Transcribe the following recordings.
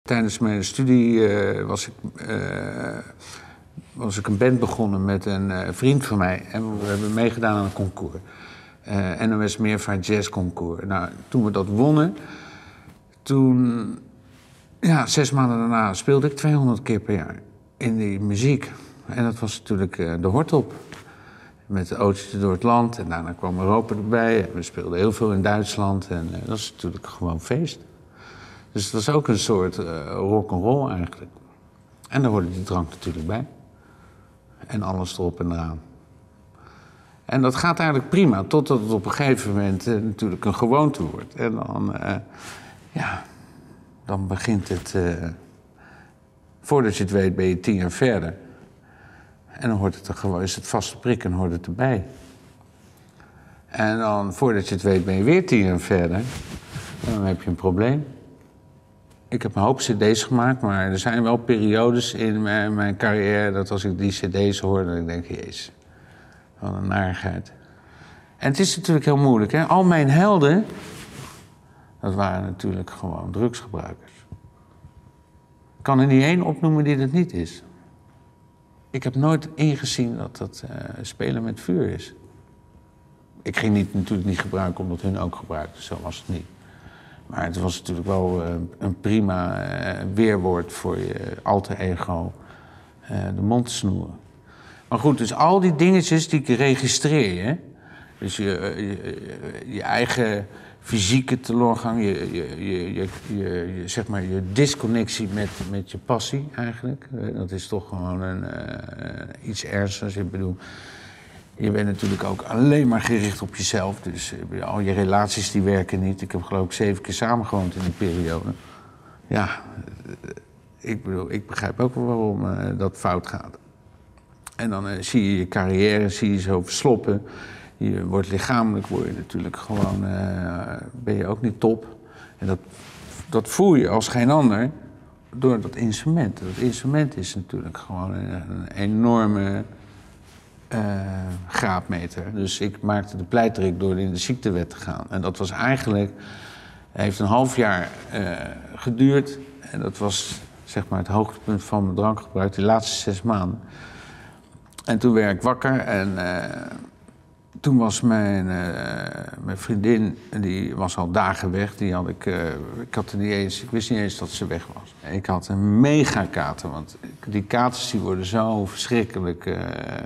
Tijdens mijn studie was ik een band begonnen met een vriend van mij. En we hebben meegedaan aan een concours. NOS Meervaart Jazz Concours. Nou, toen we dat wonnen, 6 maanden daarna speelde ik 200 keer per jaar in die muziek. En dat was natuurlijk de hortop. Met de autootje door het land en daarna kwam Europa erbij. En we speelden heel veel in Duitsland en dat is natuurlijk gewoon feest. Dus het was ook een soort rock'n'roll eigenlijk. En daar hoorde die drank natuurlijk bij. En alles erop en eraan. En dat gaat eigenlijk prima, totdat het op een gegeven moment natuurlijk een gewoonte wordt. En dan begint het... voordat je het weet ben je 10 jaar verder. En dan is het vaste prik en hoort het erbij. En dan, voordat je het weet, ben je weer 10 jaar verder. En dan heb je een probleem. Ik heb een hoop cd's gemaakt, maar er zijn wel periodes in mijn carrière... dat als ik die cd's hoor, dat ik denk, jezus, wat een narigheid. En het is natuurlijk heel moeilijk, hè. Al mijn helden, dat waren natuurlijk gewoon drugsgebruikers. Ik kan er niet één opnoemen die dat niet is. Ik heb nooit ingezien dat dat spelen met vuur is. Ik ging natuurlijk niet gebruiken omdat hun ook gebruikten, zo was het niet. Maar het was natuurlijk wel een prima weerwoord voor je alter ego de mond te snoeren. Maar goed, dus al die dingetjes die ik registreer, hè? Dus je eigen fysieke teloorgang, zeg maar je disconnectie met je passie eigenlijk. Dat is toch gewoon iets ernstigs. Ik bedoel, je bent natuurlijk ook alleen maar gericht op jezelf. Dus al je relaties die werken niet. Ik heb geloof ik 7 keer samengewoond in die periode. Ja, ik bedoel, ik begrijp ook wel waarom dat fout gaat. En dan zie je je carrière, zie je zo versloppen. Je wordt lichamelijk, word je natuurlijk gewoon, ben je ook niet top. En dat voel je als geen ander door dat instrument. Dat instrument is natuurlijk gewoon een enorme graadmeter. Dus ik maakte de pleitrik door in de ziektewet te gaan. En dat was eigenlijk, heeft een half jaar geduurd. En dat was zeg maar het hoogtepunt van mijn drankgebruik, die laatste 6 maanden. En toen werd ik wakker en toen was mijn vriendin, die was al dagen weg, ik wist niet eens dat ze weg was. Ik had een mega kater, want die katers die worden zo verschrikkelijk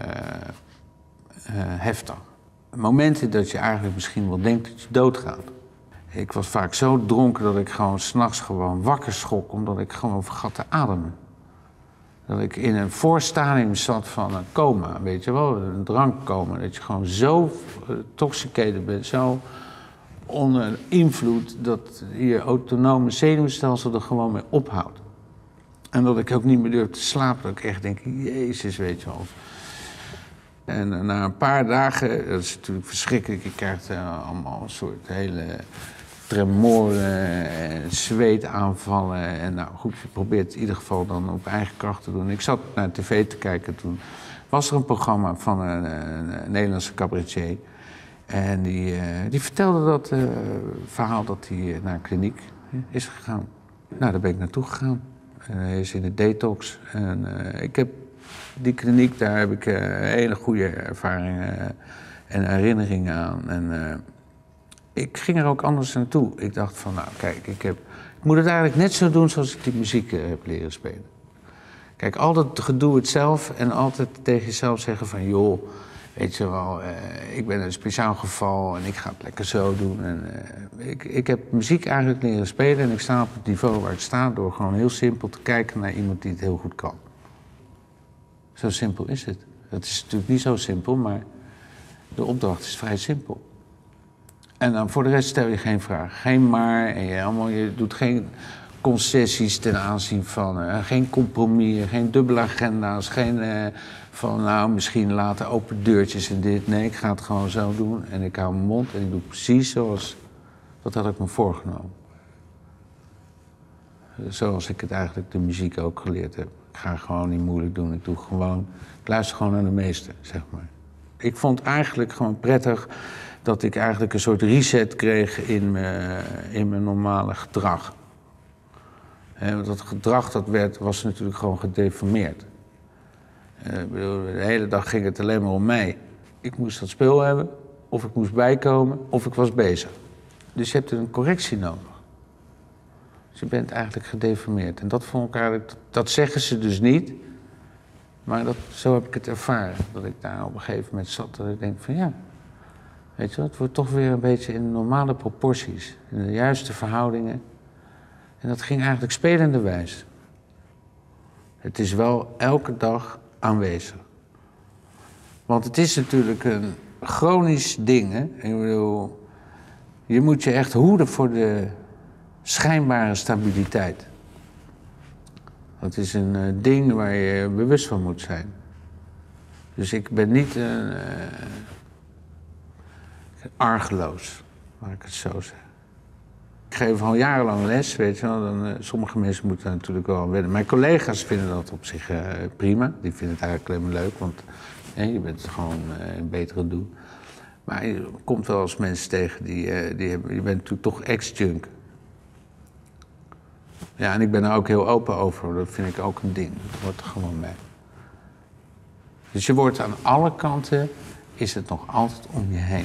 heftig. Momenten dat je eigenlijk misschien wel denkt dat je doodgaat. Ik was vaak zo dronken dat ik gewoon 's nachts gewoon wakker schrok, omdat ik gewoon vergat te ademen. Dat ik in een voorstadium zat van een coma, weet je wel, een drankcoma. Dat je gewoon zo toxicated bent, zo onder invloed, dat je autonome zenuwstelsel er gewoon mee ophoudt. En dat ik ook niet meer durf te slapen, dat ik echt denk, jezus, weet je wel. En na een paar dagen, dat is natuurlijk verschrikkelijk, je krijgt allemaal een soort hele tremoren en zweetaanvallen. En nou goed, je probeert het in ieder geval dan op eigen kracht te doen. Ik zat naar tv te kijken, toen was er een programma van een Nederlandse cabaretier. En die vertelde dat verhaal dat hij naar een kliniek is gegaan. Nou, daar ben ik naartoe gegaan. Hij is in de detox. En ik heb die kliniek, daar heb ik hele goede ervaringen en herinneringen aan. En ik ging er ook anders naartoe. Ik dacht van, nou kijk, ik moet het eigenlijk net zo doen zoals ik die muziek heb leren spelen. Kijk, altijd gedoe het zelf en altijd tegen jezelf zeggen van, joh, weet je wel, ik ben een speciaal geval en ik ga het lekker zo doen. En, ik heb muziek eigenlijk leren spelen en ik sta op het niveau waar ik sta door gewoon heel simpel te kijken naar iemand die het heel goed kan. Zo simpel is het. Het is natuurlijk niet zo simpel, maar de opdracht is vrij simpel. En dan voor de rest stel je geen vraag, geen maar en je doet geen concessies ten aanzien van, geen compromis, geen dubbele agenda's, geen van nou misschien later open deurtjes en dit. Nee, ik ga het gewoon zo doen en ik hou mijn mond en ik doe precies zoals, dat had ik me voorgenomen. Zoals ik het eigenlijk de muziek ook geleerd heb. Ik ga gewoon niet moeilijk doen, ik luister gewoon naar de meester, zeg maar. Ik vond eigenlijk gewoon prettig dat ik eigenlijk een soort reset kreeg in mijn normale gedrag. Want dat gedrag was natuurlijk gewoon gedeformeerd. De hele dag ging het alleen maar om mij. Ik moest dat spul hebben, of ik moest bijkomen, of ik was bezig. Dus je hebt een correctie nodig. Dus je bent eigenlijk gedeformeerd. En dat vond ik eigenlijk, dat zeggen ze dus niet. Maar zo heb ik het ervaren. Dat ik daar op een gegeven moment zat. Dat ik denk van ja, weet je wel, het wordt toch weer een beetje in normale proporties. In de juiste verhoudingen. En dat ging eigenlijk spelenderwijs. Het is wel elke dag aanwezig. Want het is natuurlijk een chronisch ding, hè. Ik bedoel, je moet je echt hoeden voor de schijnbare stabiliteit. Dat is een ding waar je bewust van moet zijn. Dus ik ben niet argeloos, laat ik het zo zeggen. Ik geef al jarenlang les, weet je wel. Sommige mensen moeten natuurlijk wel wennen. Mijn collega's vinden dat op zich prima. Die vinden het eigenlijk alleen maar leuk, want je bent gewoon een betere doen. Maar je komt wel eens mensen tegen je bent natuurlijk toch ex-junk. Ja, en ik ben er ook heel open over. Dat vind ik ook een ding. Dat hoort er gewoon bij. Dus je wordt aan alle kanten, is het nog altijd om je heen.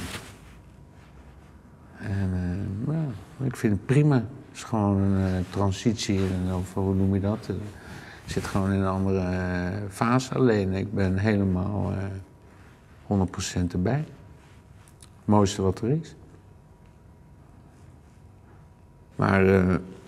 En ik vind het prima. Het is gewoon een transitie, of hoe noem je dat? Ik zit gewoon in een andere fase. Alleen ik ben helemaal 100% erbij. Het mooiste wat er is. Maar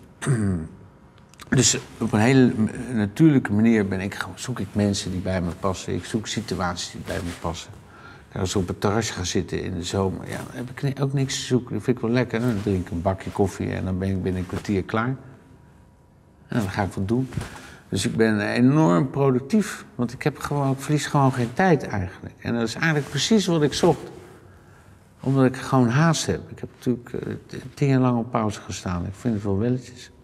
dus op een hele natuurlijke manier zoek ik mensen die bij me passen. Ik zoek situaties die bij me passen. Als ik op het terrasje ga zitten in de zomer, ja, dan heb ik ook niks te zoeken. Dat vind ik wel lekker. Dan drink ik een bakje koffie en dan ben ik binnen een kwartier klaar. En dan ga ik wat doen. Dus ik ben enorm productief. Want ik verlies gewoon geen tijd eigenlijk. En dat is eigenlijk precies wat ik zocht. Omdat ik gewoon haast heb. Ik heb natuurlijk 10 jaar lang op pauze gestaan. Ik vind het wel welletjes.